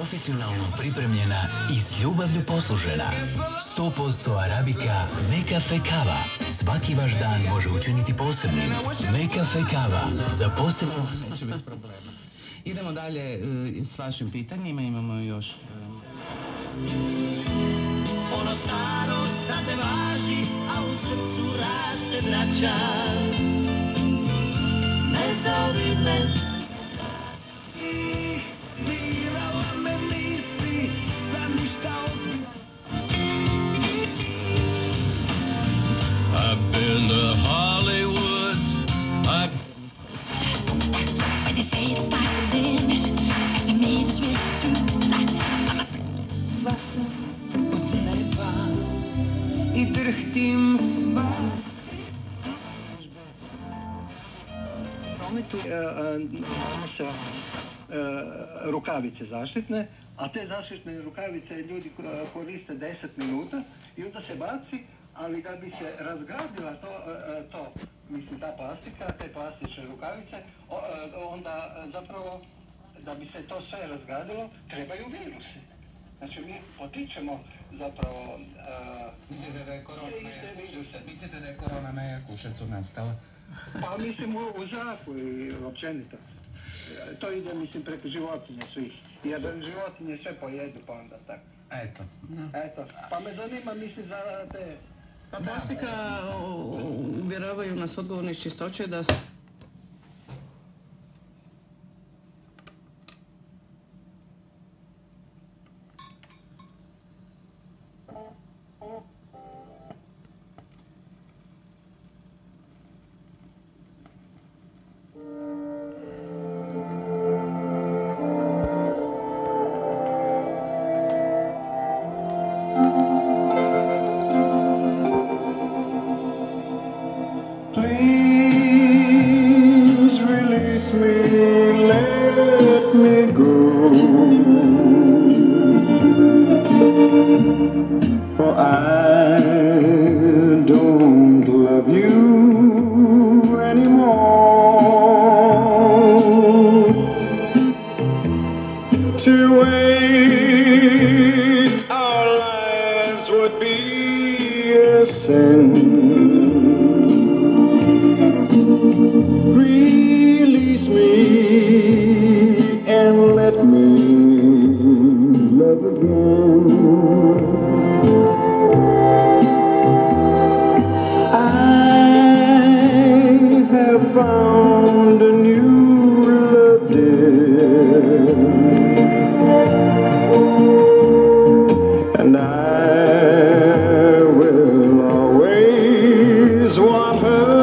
Profesionalno pripremljena i s ljubavlju poslužena. 100% arabika Mekafe kava. Svaki vaš dan može učiniti posebnim. Mekafe kava. Za posebno... Neće biti problema. Idemo dalje s vašim pitanjima. Imamo još... Ono staro sad ne važi, a u srcu raste drača. Nezavidne i mirala me nisi, za ništa ozbiljno. I've been to Hollywood, When they say it's not the limit, to me it's really true. Svatam od neba i drhtim sva. Prometu nose rukavice zaštitne, a te zaštitne rukavice ljudi koriste 10 minuta i onda se baci, ali da bi se razgradila to mislim ta plastika, te plastične rukavice, onda zapravo da bi se to sve razgradilo trebaju virusi. Znači mi potičemo zapravo Mislite da je korona na Jakušecu nastala? pa mislim u zraku i općenito. To ide mislim preko životinja svih. Jer životinje sve pojedu pa onda tako. Eto. Pa me zanima mislim za te... Pa plastika uvjeravaju nas odgovorni iz čistoće da Please release me, let me go, for I don't love you anymore. To waste our lives would be a sin. Release me and let me love again. I have found a new love, dear, and I will always want her.